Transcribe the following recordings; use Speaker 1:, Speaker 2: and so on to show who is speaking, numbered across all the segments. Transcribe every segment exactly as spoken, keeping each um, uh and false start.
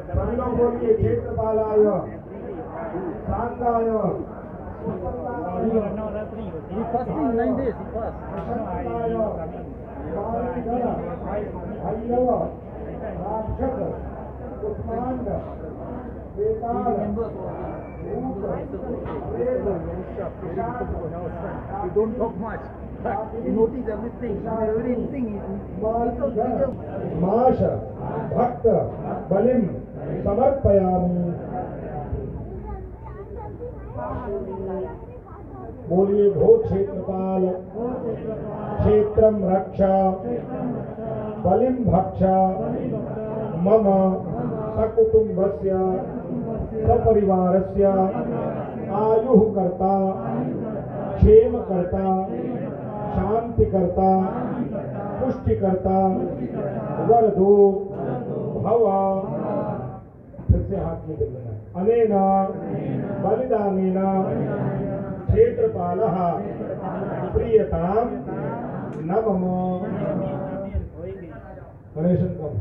Speaker 1: सभी लोग बोलिए क्षेत्रपालाय शांताय
Speaker 2: He fasting nine days. He fast.
Speaker 1: शांताय Bhairav राक्षस उत्मांड बेताल
Speaker 2: You don't talk much, but you notice everything. Everything is.
Speaker 1: माश भक्त बलिम समर्पयामि। बोलिए भो क्षेत्रपाल क्षेत्रम रक्षा बलिम भक्ष मम सकुटुंबस्य सपरिवारस्य आयुः कर्ता क्षेम कर्ता शांति कर्ता पुष्टि कर्ता वरदो भव। फिर से हाथ में लेना। अनेना बलिदानेना क्षेत्रपालः प्रियताम न मम। गणेशन कम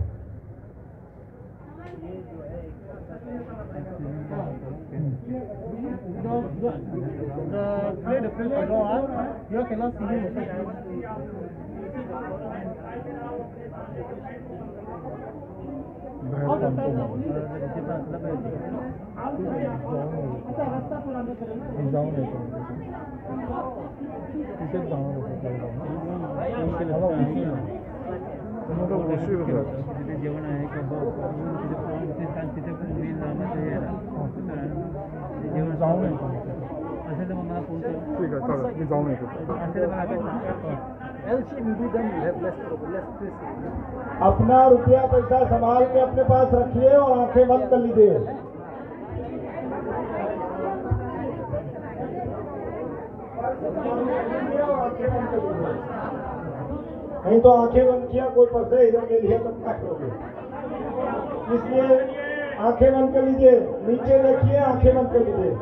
Speaker 2: The play the play for door. You cannot see him. जेवण आहे का तिथे पण मी नामाचं हे जेवण जाऊन येतो असेल तर मग मला फोन कर. ठीक आहे चालेल मी जाऊन येतो. असेल तर मला
Speaker 1: अपना रुपया पैसा संभाल के अपने पास रखिए और आंखें बंद कर लीजिए। नहीं तो आंखें बंद किया कोई पैसे इधर ले लिया तब क्या करोगे? इसलिए आंखें बंद कर लीजिए, नीचे देखिए, आंखें बंद कर लीजिए।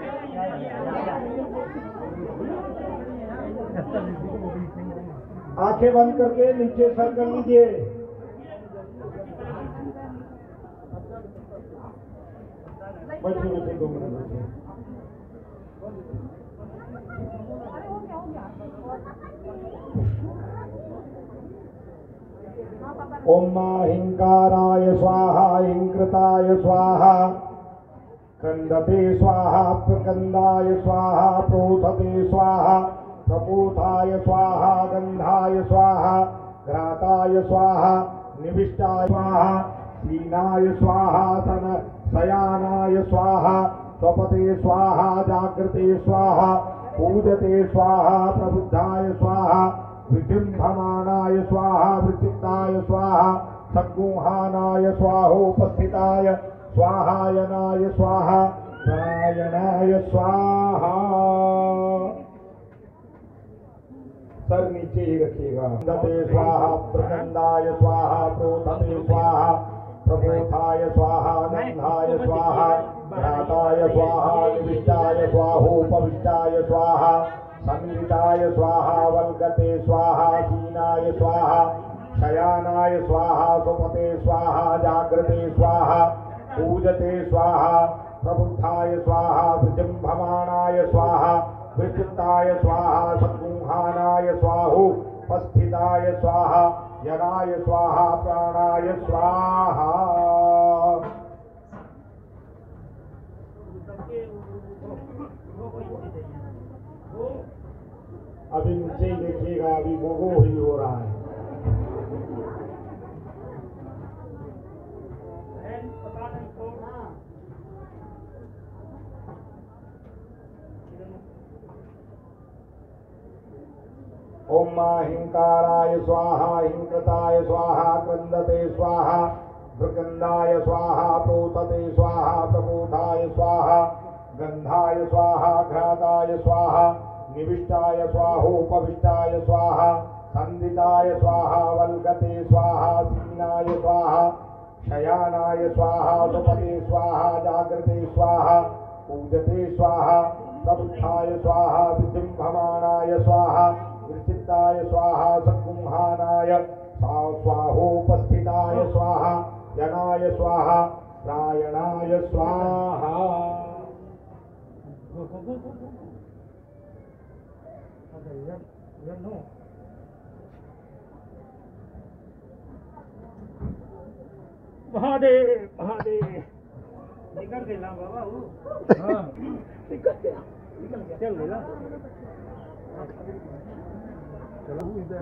Speaker 1: आंखें बंद करके नीचे सर कर लीजिए। बैठिए बैठिए दो मिनट बैठिए। ओम हिंकाराय स्वाहा हिंकृताय स्वाहा क्रंदते स्वाहा प्रकंदाय स्वाहा प्रोथते स्वाहा प्रपूथाय स्वाहा गंधाय स्वाहा घ्राताय स्वाहा निविष्टाय स्वाहा सीनाय स्वाहा सन शयानाय स्वाहा स्वपते स्वाहा जागृते स्वाहा पूजते स्वाहा प्रबुद्धाय स्वाहा विजृंभमाणाय स्वाहा विचित्ताय स्वाहा सद्गुहानाय स्वाहोपस्थिताय स्वाहायनाय स्वाहा प्रायणाय स्वाहा। सर नीचे ही रखिएगा। दते स्वाहा प्रकंदाय स्वाहा प्रोथते स्वाहा प्रबोधाय स्वाहा गंधाय स्वाहा घ्राताय स्वाहा निविष्टाय स्वाहोपविष्टाय स्वाहा संविताय स्वाहा वल्गते स्वाहा सीनाय स्वाहा शयानाय स्वाहा सुपते स्वाहा जागृते स्वाहा पूजते स्वाहा प्रबुद्धाय स्वाहा विजृंभमाणाय स्वाहा विचित्ताय स्वाहा सद्गुहानाय स्वाहोपस्थिताय स्वाहा यनाय स्वाहा प्राणाय स्वाहा। अभी नीचे ही देखिएगा, अभी मोगो ही हो रहा है। ओम हिंकाराय स्वाहा हिंकृताय स्वाहा क्रंदते स्वाहा प्रकंदाय स्वाहा प्रोथते स्वाहा प्रबोधाय स्वाहा गंधाय स्वाहा घ्राताय स्वाहा निविष्टाय स्वाहोपविष्टाय स्वाहा संदिताय स्वाहा वल्गते स्वाहा सीनाय स्वाहा शयानाय स्वाहा सुपते स्वाहा जागृते स्वाहा पूजते स्वाहा प्रबुद्धाय स्वाहा विजृंभमाणाय स्वाहा विचित्ताय स्वाहा सद्गुहानाय स्वाहोपस्थिताय स्वाहा यनाय स्वाहा प्रायणाय स्वाहा।
Speaker 2: महादेव महादेव निकल गया बाबा वो हाँ निकल गया निकल गया चल गया चलो इधर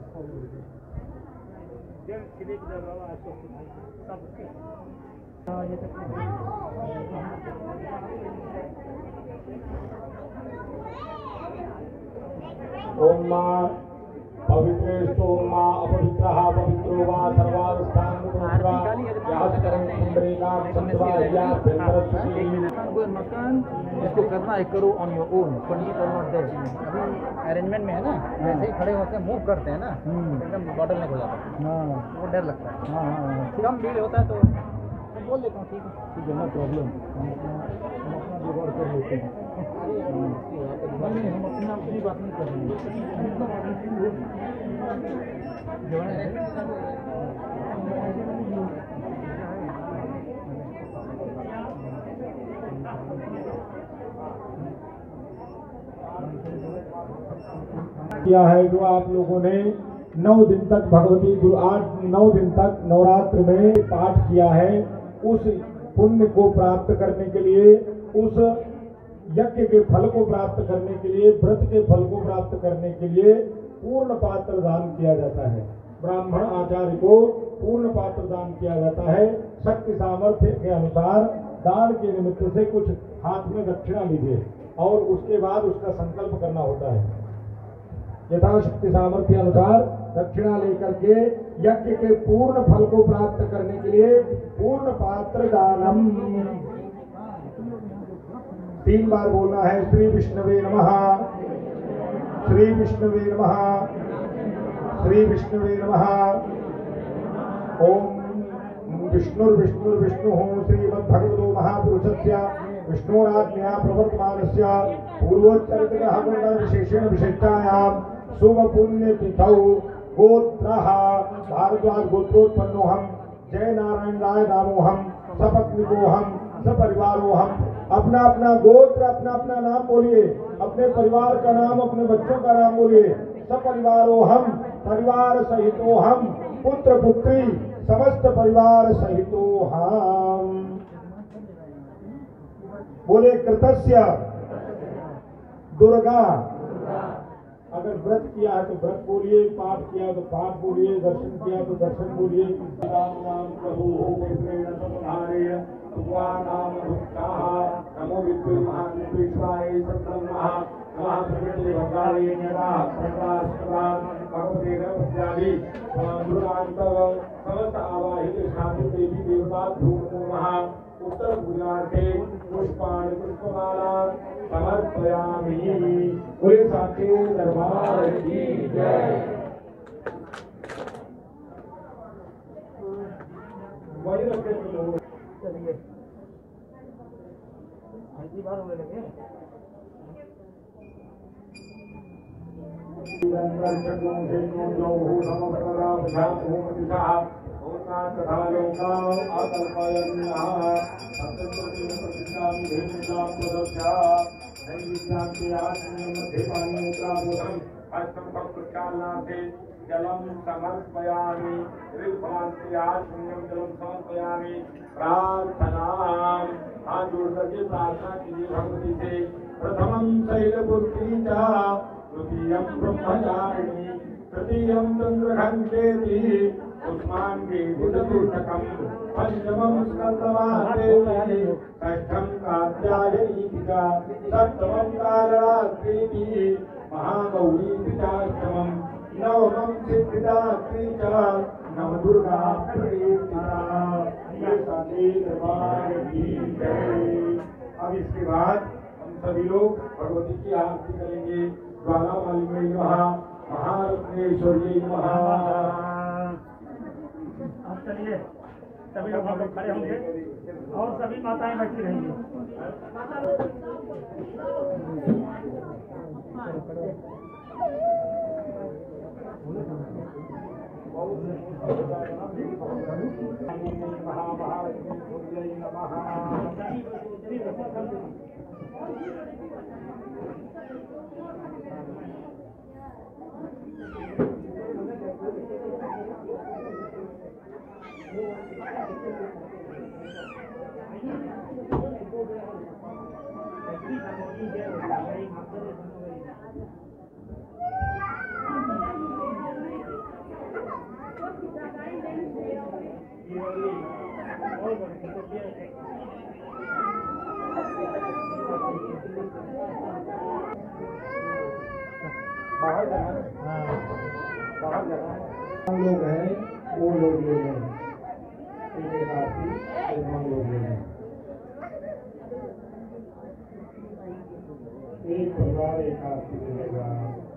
Speaker 2: चल किधर किधर बाबा आसो सब हाँ ये तक
Speaker 1: ओम मां पवित्रेस्तु मा अपवित्रः पवित्रो वा सर्वावस्थानमुद्रा यास्करं सुंदरेणां संस्वार्या भेंद्रस्ति।
Speaker 3: मकान इसको करना है करो ऑन योर ओन पंडित और नॉट देयर। अभी अरेंजमेंट में है ना वैसे ही खड़े होते हैं मूव करते हैं ना एकदम बॉटल नहीं हो जाता
Speaker 2: हाँ
Speaker 3: वो डर लगता है।
Speaker 2: हाँ हाँ
Speaker 3: कम भीड़ होता है तो मैं बोल देता हूँ ठीक है
Speaker 2: ठीक है नो प्रॉब्लम हम अपना हम अपना जुगाड़ कर लेते हैं नहीं नहीं हम अपना अपनी बात नहीं कर रहे
Speaker 1: किया है जो आप लोगों ने नौ दिन तक भगवती गुरु आठ नौ दिन तक नवरात्र में पाठ किया है, उस पुण्य को प्राप्त करने के लिए, उस यज्ञ के फल को प्राप्त करने के लिए, व्रत के फल को प्राप्त करने के लिए पूर्ण पात्र दान किया जाता है। ब्राह्मण आचार्य को पूर्ण पात्र दान किया जाता है। शक्ति सामर्थ्य के अनुसार दान के निमित्त से कुछ हाथ में दक्षिणा लीजिए और उसके बाद उसका संकल्प करना होता है। यथाशक्ति सामर्थ्य अनुसार दक्षिणा लेकर के यज्ञ के पूर्ण फल को प्राप्त करने के लिए पूर्ण पात्र दानम तीन बार बोलना है। श्री विष्णुवे नमः, श्री विष्णुवे नमः, श्री विष्णुवे नमः। ओम विष्णुर्विष्णुर्विष्णु श्रीमद्भगवतो महापुरुषस्य विष्णोराज्ञया प्रवर्तमानस्य पूर्वोच्चरितः गुणविशेषेण विशिष्टायां शुभ पुण्य तिथौ गोत्रः भारद्वाज गोत्रोत्पन्नोहम जय नारायण राय नामोहम सपत्निकोहम सपरिवारोहम। अपना अपना गोत्र अपना अपना नाम बोलिए, अपने परिवार का नाम, अपने बच्चों का नाम बोलिए। सपरिवारोहम परिवार सहितोहम पुत्र पुत्री समस्त परिवार सहितोहम। बोले कृतस्य दुर्गा। अगर व्रत किया है तो व्रत बोलिए, पाठ किया तो पाठ बोलिए, दर्शन किया तो दर्शन बोलिए। राम नाम प्रभु नमो विद्युत महाविश्वाय सत्रम महा महाप्रकृति भद्राय निरा प्रकाशवान भगवते रवस्यादि दुर्गांतव समस्त आवाहित शांति देवी देवता धूमो महा उत्तर गुजराते पुष्पाणि पुष्पमाला समर्पयामि। बोले साचे दरबार की जय। वही रखे लोग
Speaker 2: चलिए हल्दी बार होने लगे
Speaker 1: जलम समर्पयामि ऋतुभान्त्याशून्यम जलम समर्पयामि। प्रार्थना हाथ जोड़ करके प्रार्थना कीजिए भगवती से। प्रथमं शैलपुत्री च द्वितीयं ब्रह्मचारिणी तृतीयं चंद्रघंटेति पुष्पांगे बुधतुष्टकं पंचमं स्कंदमादेवी षष्ठं कात्यायनी च सप्तमं कालरात्रिति महागौरी च नवमं सिद्धिदात्री च नव दुर्गा प्रीतिता। ये साथी दरबार की जय। अब इसके बाद हम सभी लोग भगवती की आरती करेंगे। ज्वाला मालिनी नमः, महारत्नेश्वरी नमः।
Speaker 2: अब चलिए सभी लोग हम लोग खड़े होंगे और सभी माताएं बैठी रहेंगी।
Speaker 1: महाभारत बाहर जाना है, बाहर जाना है। लोग हैं वो लोग ले लें, एक आरती एक हम लोग ले लें। एक परिवार एक आरती मिलेगा।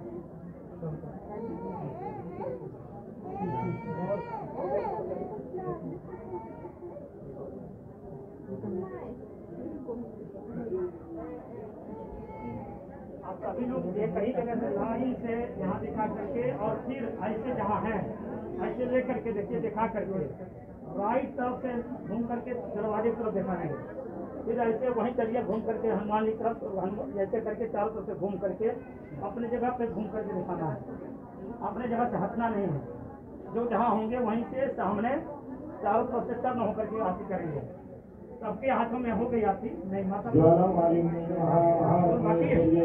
Speaker 2: आप सभी लोग ये कहीं जगह से लाइन से यहाँ दिखा करके और फिर ऐसे जहाँ है ऐसे ले करके देखिए, दिखा करके राइट तरफ से घूम करके दरवाजे की तरफ दिखाएंगे, फिर ऐसे वहीं चलिए घूम करके हनुमान जी तरफ हनुमान ऐसे करके चारों तरफ से घूम करके अपने जगह पे घूम करके दिखाना है। अपने जगह से हटना नहीं है, जो जहाँ होंगे वहीं से सामने चारों तरफ से टर्न होकर के आरती करेंगे। सबके हाथों में हो गई आरती नहीं माता
Speaker 1: ज्वाला मालिनी महामारी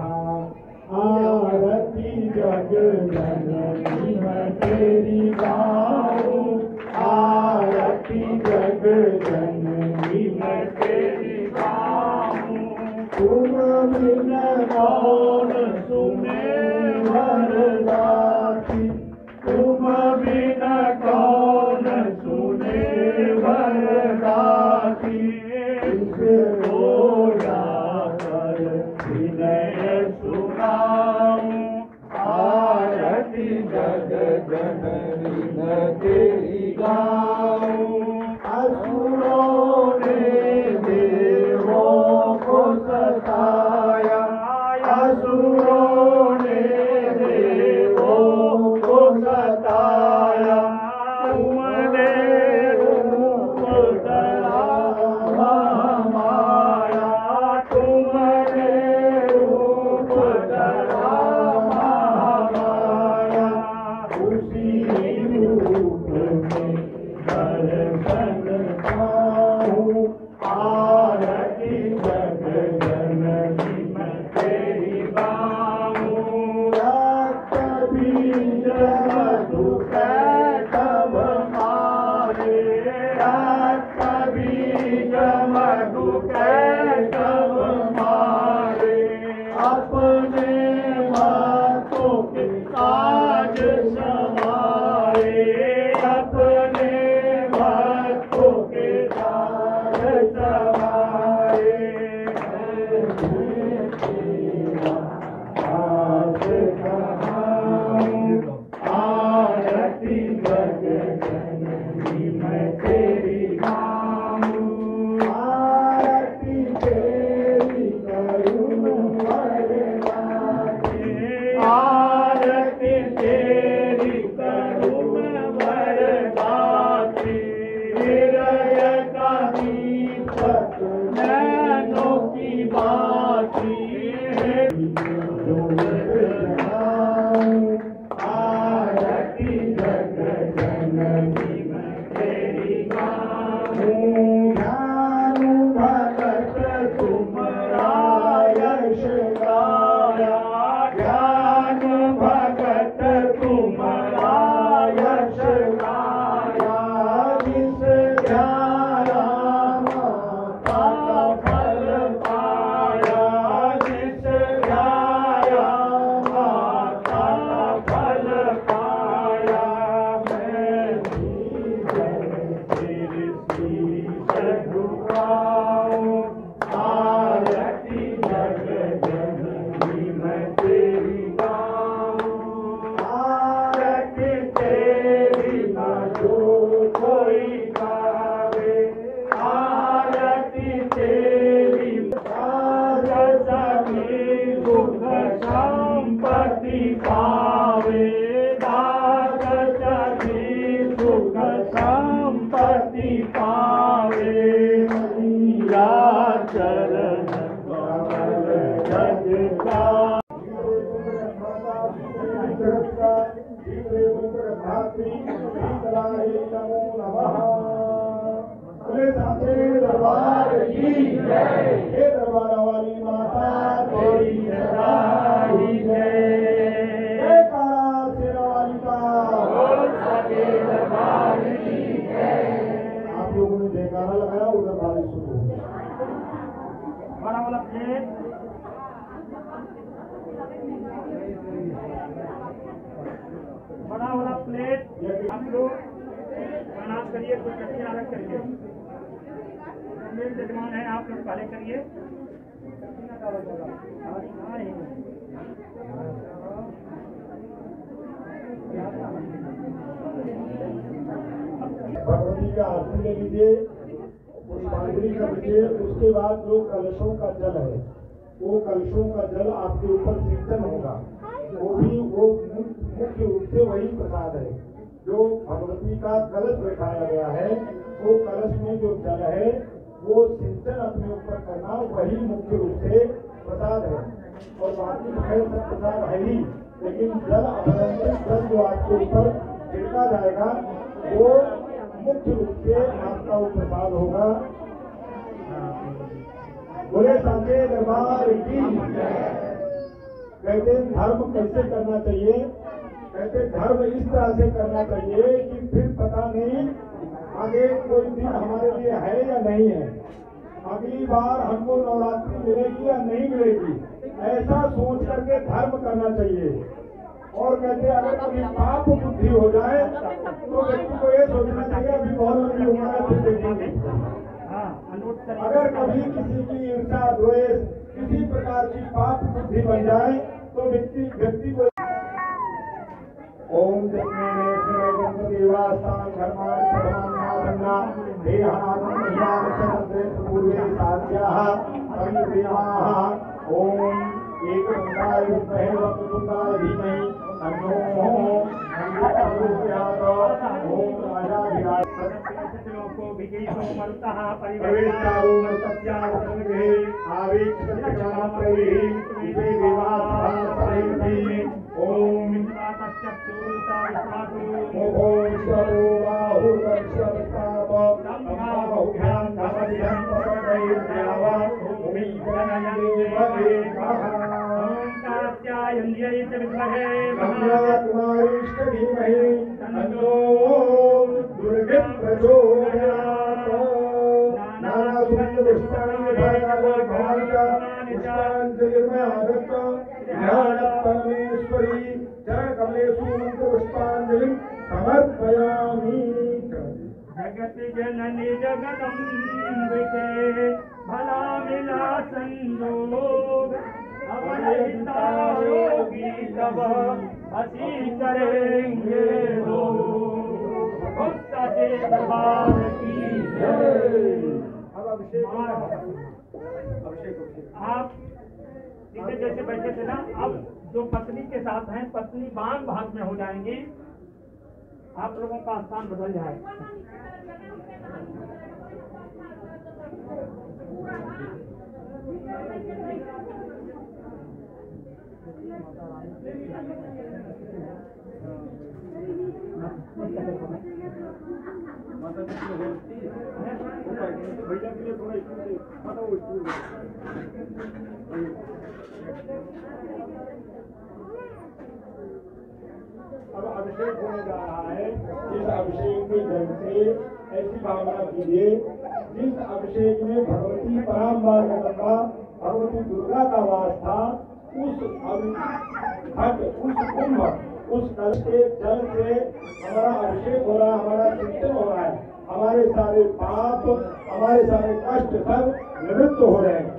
Speaker 1: आरती जग जननी मैं तेरी गाऊं, आरती जग जननी मैं तेरी गाऊं। तुम बिन कौन सुने वरदाती, तुम बिन कौन सुने वरदाती। इसको जाकर विनय सुनाऊं, आरती जग जननी मैं तेरी गाऊं। असुरों ने देवों को सताया, असुरों ने देवों को सताया। तुमने रूप धरा महामाया, तुमने रूप धरा महामाया। उसी रूप में दर्शन पाऊं, आरती जग जननी मैं तेरी गाऊं। रक्त बीज मधु कैटभ मारे, रक्त बीज मधु कैटभ मारे। अपने हाथों के काज संवारे, अपने हाथों के काज संवारे। आज कहाऊं, आरती जग जननी मैं तेरी गाऊं। आरती सांचे दरबार की जय। हे दरबार वाली माता तेरी सदा ही जय। जयकारा शेरा वाली का बोल सांचे दरबार की जय। आप लोगों ने जयकारा लगाया, उधर बारिश शुरू हो गई।
Speaker 2: बड़ा वाला प्लेट बड़ा वाला प्लेट आप लोग प्रणाम करिए, कुछ कटियां अलग करिए। मेरे जजमान है, आप लोग पहले करिए।
Speaker 1: भगवती का आरती ले लीजिए, पुष्पांजलि कर लीजिए। उसके बाद जो कलशों का जल है, वो कलशों का जल आपके ऊपर सिंचन होगा। वो भी वो मुख्य रूप से वही प्रसाद है जो भगवती का कलश बैठाया गया है। वो कलश में जो जल है वो सिंचन अपने ऊपर करना, वही मुख्य रूप से प्रसाद है। और बाकी खैर सब प्रसाद है ही, लेकिन जल अभिनंदन जल जो आपके ऊपर छिड़का जाएगा वो मुख्य रूप से आपका वो प्रसाद होगा। बोले सांचे दरबार की। कहते धर्म कैसे करना चाहिए? कहते धर्म इस तरह से करना चाहिए कि फिर पता नहीं आगे कोई दिन हमारे लिए है या नहीं है, अगली बार हमको नवरात्रि मिलेगी या नहीं मिलेगी, ऐसा सोच करके धर्म करना चाहिए। और कहते अगर कभी पाप बुद्धि हो जाए तो व्यक्ति को ये सोचना चाहिए अभी बहुत लंबी उम्र है, फिर देखेंगे। अगर कभी किसी की ईर्षा द्वेष किसी प्रकार की पाप बुद्धि बन जाए तो व्यक्ति व्यक्ति को ओम देवास्तान धर्मान प्रधान्ना देहानं महिमान पूर्वे साध्याः परिदेवाः। ओम एक ओंकार विद्महे वक्रतुंडाय धीमहि तन्नो प्रचोदयात्। ओम राजाधिराज
Speaker 2: को विजयितो मरुतः
Speaker 1: परिवेष्टारो मरुतस्यावसंगे आवेक्षितकामप्रैः विजय विवासभासरैः। ओम मोहो विश्वरो बाहुर्वर्षवस्ताप सम्बाहुभ्यां नवदिनं पकटैर्द्यावा भूमिकरणयेव एकः।
Speaker 2: कात्यायन्यै च विद्महे
Speaker 1: कन्याकुमारीश्च धीमहि तन्नो दुर्गे प्रचोदयात्। नानासुगन्धपुष्पाणि पुष्पाञ्जलिर्मयागत ज्ञानपरमेश्वरी चरणकमलेषु मन्त्रपुष्पाञ्जलिं समर्पयामि।
Speaker 2: जगति जननी जगदम्बिके भला मिला संयोग, अवहिता योगी तब हसी करेंगे लोग। भक्त के दरबार की जय।
Speaker 1: अब अभिषेक
Speaker 2: आप इसे जैसे बैठे थे ना, अब जो पत्नी के साथ हैं पत्नी बांग भाग में हो जाएंगी, आप लोगों का स्थान बदल जाए।
Speaker 1: अब अभिषेक होने जा रहा है। इस अभिषेक के जल से ऐसी भावना कीजिए जिस अभिषेक में भगवती पराम्बा जगदम्बा भगवती दुर्गा का वास था, उस घट उस कुंभ उस कल के जल से हमारा अभिषेक हो रहा है, हमारा सिंचन हो रहा है। हमारे सारे पाप हमारे सारे कष्ट सब निवृत्त हो रहे हैं।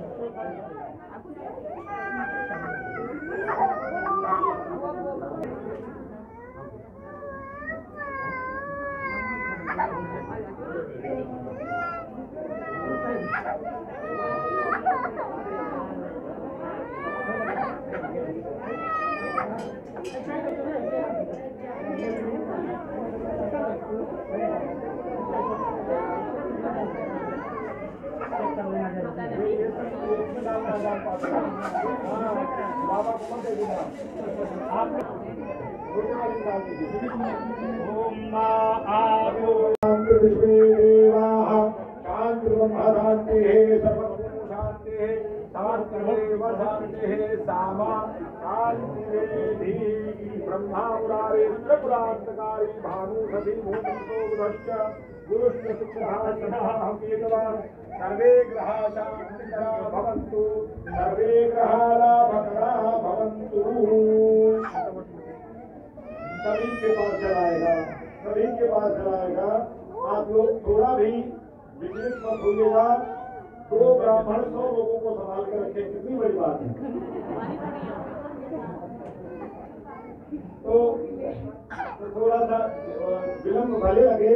Speaker 1: ओम शांति सर्वभूत शांति सर्वदेव शांति सामा शांति ब्रह्मा मुरारे त्रिपुरांतकारी भानु सती भूतो बुधश्च गुरुश्च शुक्रः सदा केतवान् सर्वे ग्रहाः शान्तिकरा भवन्तु सर्वे ग्रहाः लाभकरा भवन्तु। सभी के पास चलाएगा, सभी के पास चलाएगा। आप लोग थोड़ा भी विचलित मत होइएगा। दो ब्राह्मण सौ लोगों को संभाल कर रखे, कितनी बड़ी बात है। तो थोड़ा सा विलंब भले लगे,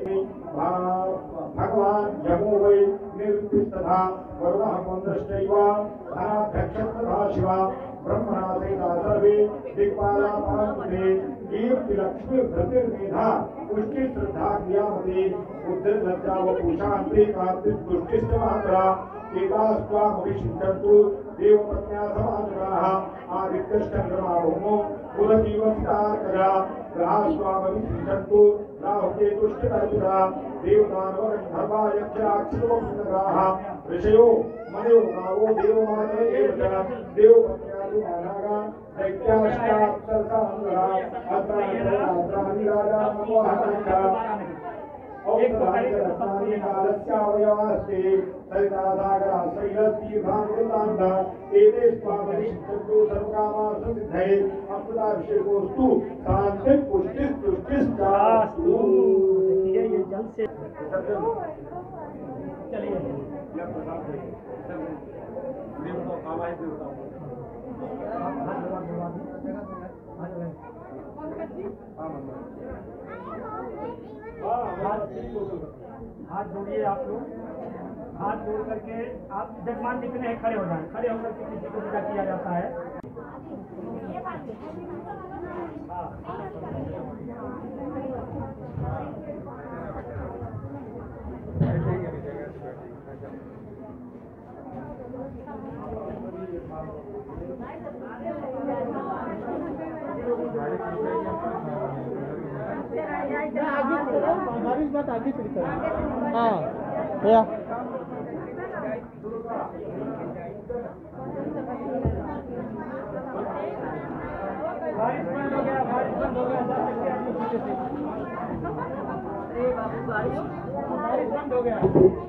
Speaker 1: भगवान यमो वै निर्दिष्टथा वरुणः पुंड्रश्चैव धनाध्यक्षः तथा शिवा ब्रह्मणासेना सर्वे दिक्पाला परन्ते कीर्ति लक्ष्मी धृतिर्मेधा पुष्टि श्रद्धा क्रियामते बुद्धिर् लज्जा व पूषान्ते कार्तिक दुष्टिश्च मात्रा एतास्त्वामभिषिञ्चन्तु देवपत्न्या समाजगाः आदित्यश्चन्द्रमा भौमो बुधजीवस्तार्कजा ग्रहास्त्वामभिषिञ्चन्तु राहुकेतुश्चतर्पिता देवदानवगन्धर्वा यक्षराक्षसोऽग्निग्रहाः ऋषयो मनो गावो देवमाते एव च देवपत्न्यादु नागा दैत्याश्चाप्सरसाङ्गरा अत्रात्राणि राजा ममोहतञ्च औषधानि कालस्यावयवास्ते सरितासागरा शैलतीर्थामृतान्त एते स्वामनिषिद्धन्तु सर्वकामार्थसिद्धये अमृताभिषेकोऽस्तु शान्तिः पुष्टिः तुष्टिश्चास्तु।
Speaker 2: देखिए ये जल से चलिए हाथ जोड़िए आप लोग, हाथ जोड़ करके आप जजमान दिखने हैं खड़े हो जाएं, खड़े होकर के किसी को विदा किया जाता है।
Speaker 4: हमारी बात आगे चली कर हाँ भैया
Speaker 2: बारिश बंद हो गया, बारिश बंद हो गया, जा सकते हैं आप लोग पीछे से। बारिश बंद हो गया।